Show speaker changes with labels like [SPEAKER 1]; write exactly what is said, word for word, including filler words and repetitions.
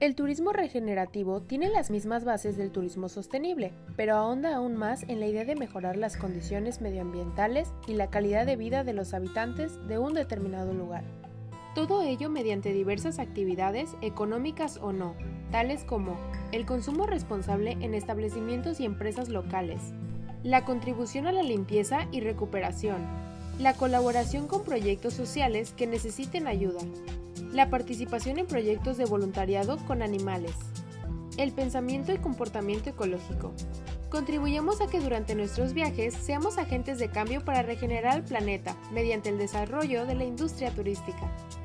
[SPEAKER 1] El turismo regenerativo tiene las mismas bases del turismo sostenible, pero ahonda aún más en la idea de mejorar las condiciones medioambientales y la calidad de vida de los habitantes de un determinado lugar. Todo ello mediante diversas actividades, económicas o no, tales como el consumo responsable en establecimientos y empresas locales, la contribución a la limpieza y recuperación, la colaboración con proyectos sociales que necesiten ayuda, la participación en proyectos de voluntariado con animales, el pensamiento y comportamiento ecológico. Contribuyamos a que durante nuestros viajes seamos agentes de cambio para regenerar el planeta mediante el desarrollo de la industria turística.